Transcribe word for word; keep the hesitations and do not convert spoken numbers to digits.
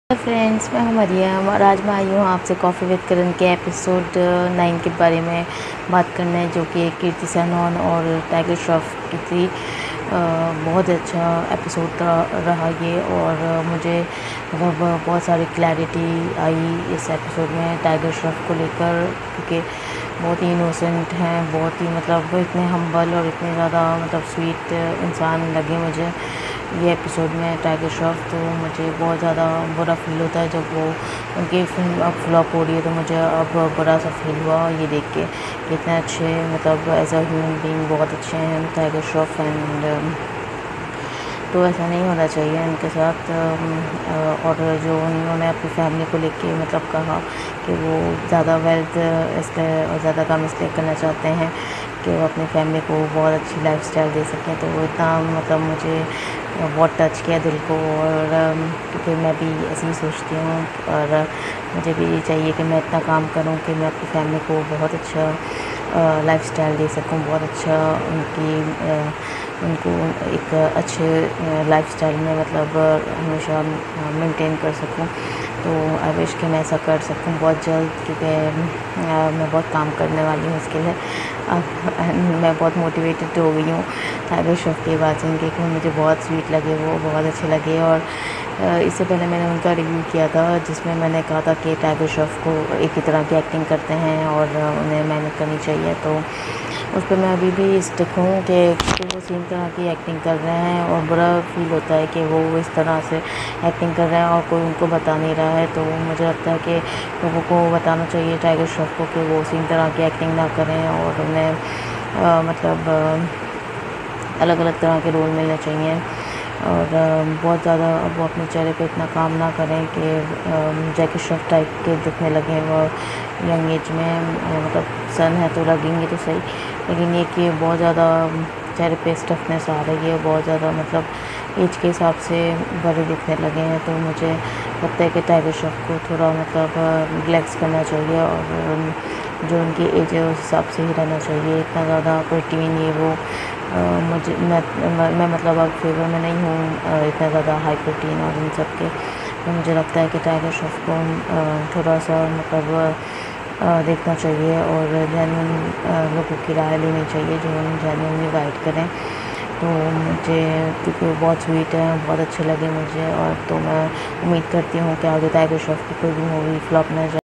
Hello friends, मैं हूँ मरियम और आज मैं आई हूँ आपसे कॉफ़ी विद करण के एपिसोड नाइन के बारे में बात करने, जो कि कीर्ति सेनन और टाइगर श्रॉफ की थी। अ, बहुत अच्छा एपिसोड रहा ये, और मुझे मतलब बहुत सारी क्लैरिटी आई इस एपिसोड में टाइगर श्रॉफ को लेकर, क्योंकि बहुत ही इनोसेंट हैं, बहुत ही मतलब इतने हम्बल और इतने ज़्यादा मतलब स्वीट इंसान लगे मुझे ये एपिसोड में टाइगर श्रॉफ। तो मुझे बहुत ज़्यादा बुरा फील होता है जब वो उनकी फिल्म अब फ्लॉप हो रही है, तो मुझे अब बुरा सा फील हुआ ये देख के कि इतने अच्छे मतलब एज अ ह्यूमन बीइंग बहुत अच्छे हैं टाइगर श्रॉफ। एंड तो ऐसा नहीं होना चाहिए इनके साथ। और जो उन्होंने अपनी फैमिली को लेके मतलब कहा कि वो ज़्यादा वेल्थ इसलिए ज़्यादा काम इसलिए करना चाहते हैं कि वो अपनी फैमिली को बहुत अच्छी लाइफस्टाइल दे सकें, तो वो इतना मतलब मुझे बहुत टच किया दिल को। और क्योंकि मैं भी ऐसे ही सोचती हूँ, और मुझे भी चाहिए कि मैं इतना काम करूँ कि मैं अपनी फैमिली को बहुत अच्छा लाइफस्टाइल दे सकूँ, बहुत अच्छा उनकी उनको एक अच्छे लाइफस्टाइल में मतलब हमेशा मेंटेन कर सकूं। तो आई विश कि मैं ऐसा कर सकूं बहुत जल्द, क्योंकि मैं बहुत काम करने वाली हूँ इसके लिए। मैं बहुत मोटिवेटेड हो गई हूँ टाइगर श्रॉफ की बात सुन के, कि मुझे बहुत स्वीट लगे, वो बहुत अच्छे लगे। और इससे पहले मैंने उनका रिव्यू किया था जिसमें मैंने कहा था कि टाइगर श्रॉफ को एक ही तरह की एक्टिंग करते हैं और उन्हें मेहनत करनी चाहिए। तो उस पर मैं अभी भी स्टिक हूँ कि वो सेम तरह की एक्टिंग कर रहे हैं, और बुरा फील होता है कि वो इस तरह से एक्टिंग कर रहे हैं और कोई उनको बता नहीं रहा है। तो मुझे लगता है कि लोगों को बताना चाहिए टाइगर श्रॉफ को कि वो सेम तरह की एक्टिंग ना करें, और उन्हें आ, मतलब अलग अलग तरह के रोल मिलने चाहिए। और बहुत ज़्यादा अब वो अपने चेहरे पे इतना काम ना करें कि जैकी श्रॉफ टाइप के दिखने लगे वो यंग एज में। मतलब सन है तो लगेंगे तो सही, लेकिन ये कि बहुत ज़्यादा चेहरे पे स्टफनेस आ रही है, बहुत ज़्यादा मतलब एज के हिसाब से बड़े दिखने लगे हैं। तो मुझे लगता है कि टाइगर श्रॉफ को थोड़ा मतलब रिलैक्स करना चाहिए, और जो उनकी एज है उस हिसाब से ही रहना चाहिए। इतना ज़्यादा प्रोटीन ये वो आ, मुझे मैं, मैं मैं मतलब अब फेवर में नहीं हूँ इतना ज़्यादा हाई प्रोटीन और इन सब के। तो मुझे लगता है कि टाइगर श्रॉफ को आ, थोड़ा सा मतलब आ, देखना चाहिए, और जेन्युइन लोगों की राय लेनी चाहिए जो उन्हें जेन्युइनली गाइड करें। तो मुझे क्योंकि वो बहुत स्वीट है, बहुत अच्छे लगे मुझे, और तो मैं उम्मीद करती हूँ कि आगे टाइगर श्रॉफ की कोई भी मूवी फ्लॉप ना जाए।